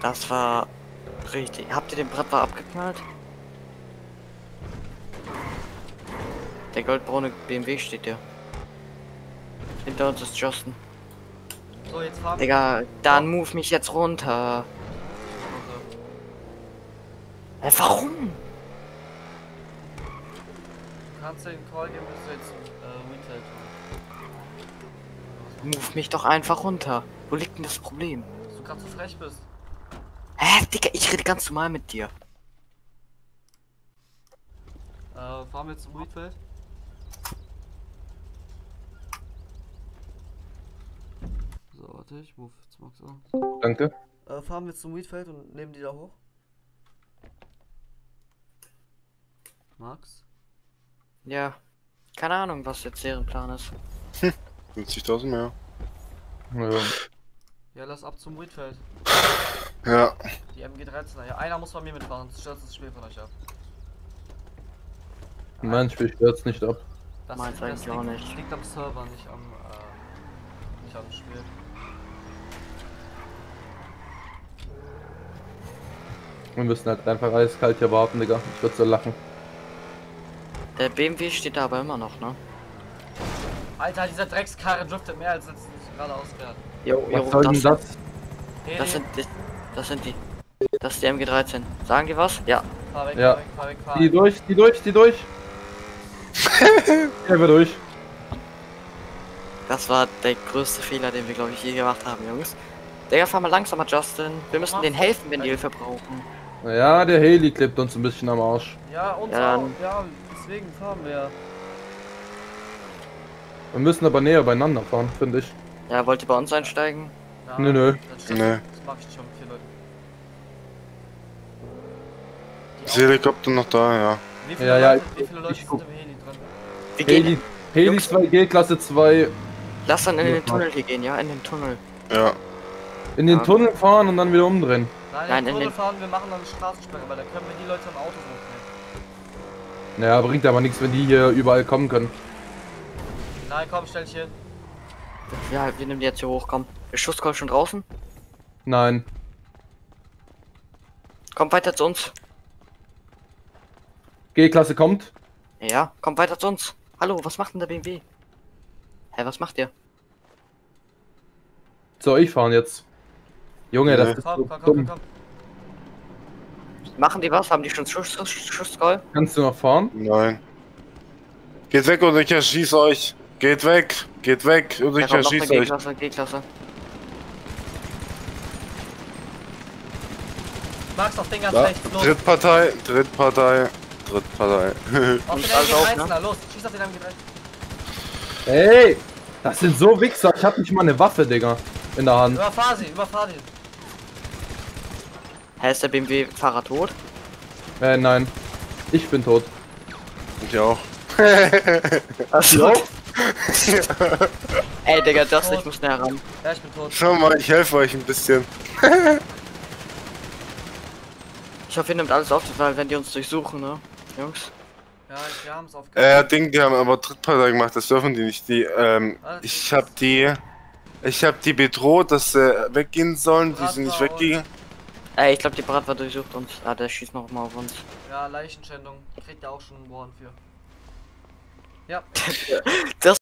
Das war richtig. Habt ihr den Bratwar abgeknallt? Der goldbraune BMW steht ja. Hinter uns ist Justin. So, jetzt fahren wir. Digga, dann move mich jetzt runter. Warum? Du kannst den Call geben, bis du jetzt Retail tun. Move mich doch einfach runter. Wo liegt denn das Problem? Dass du gerade so frech bist. Hä, Digga, ich rede ganz normal mit dir. Fahren wir jetzt zum Wheatfeld? So, warte, ich move jetzt Max an. Danke. Fahren wir jetzt zum Wheatfeld und nehmen die da hoch? Max? Ja. Keine Ahnung, was jetzt deren Plan ist. 50.000 mehr. Ja. Ja, lass ab zum Wheatfeld. Ja. Die MG13er. Ja, einer muss bei mir mitfahren, sonst stürzt das Spiel von euch ab. Mein Spiel stürzt nicht ab. Das, Meins das eigentlich auch nicht. liegt am Server, nicht am Spiel. Wir müssen halt einfach eiskalt hier warten, Digga. Ich würde so lachen. Der BMW steht da aber immer noch, ne? Alter, dieser Dreckskarre driftet mehr als jetzt geradeaus fährt. Jo, Was soll denn das? Das sind die. Das ist die MG13. Sagen die was? Ja. Fahr weg, Ja. fahr weg, fahr weg. Die durch. Ja, wir durch. Das war der größte Fehler, den wir, glaube ich, je gemacht haben, Jungs. Digga, fahr mal langsamer, Justin. Wir müssen denen helfen, wenn die Hilfe brauchen. Ja, der Heli klebt uns ein bisschen am Arsch. Ja, uns Ja, auch. dann- Ja, deswegen fahren wir. Wir müssen aber näher beieinander fahren, finde ich. Ja, wollt ihr bei uns einsteigen? Ja, Nö. Das, steht, Nö. das mach ich schon mit 4 Leuten. Ist der Helikopter noch da, ja. Wie viele Ja, ja, Leute, wie viele Leute ich sind guck. im Heli drin? Wir gehen. Heli Jungs. 2G, Klasse 2. Lass dann in Ja. den Tunnel hier gehen, ja? In den Tunnel. Ja. In den Ja. Tunnel fahren und dann wieder umdrehen. Nein, in in den Tunnel den- fahren, wir machen dann eine Straßensperre, weil da können wir die Leute am Auto hochnehmen. Naja, bringt aber nichts, wenn die hier überall kommen können. Nein, komm, stell dich hin. Ja, wir nehmen die jetzt hier hoch, komm. Ist Schusskopf schon draußen? Nein. Kommt weiter zu uns. G-Klasse kommt. Ja, kommt weiter zu uns. Hallo, was macht denn der BMW? Hä, was macht ihr? So, ich fahren jetzt. Junge, das Nee. ist so Komm, komm, komm, dumm. komm, komm. Machen die was? Haben die schon Schusskopf? Kannst du noch fahren? Nein. Geht weg oder ich erschieß euch. Geht weg oder Da ich kommt noch eine erschieß euch. G-Klasse, G-Klasse. Max, auf den ganz Da, rechts, los. Drittpartei. Auf den alles auf, MG13er, ne? los. Schieß auf den MG13er. Ey! Das sind so Wichser. Ich hab nicht mal eine Waffe, Digga. In der Hand. Überfahr sie. Hä, ist der BMW-Fahrer tot? Nein. Ich bin tot. Ich auch. Achso. Ey, Digga, Justin, ich muss näher ran. Ja, ich bin tot. Schau mal, ich helfe euch ein bisschen. Ich hoffe, ihr nehmt alles auf, weil wenn die uns durchsuchen, ne? Jungs. Ja, wir haben es aufgehört. Die haben aber Drittpartei gemacht, das dürfen die nicht. Ich hab die bedroht, dass sie weggehen sollen, die sind nicht weggegangen. Ey, ich glaube, die Bratwar durchsucht uns. Ah, der schießt noch mal auf uns. Ja, Leichenschändung. Kriegt ja auch schon einen Warn für. Ja. Das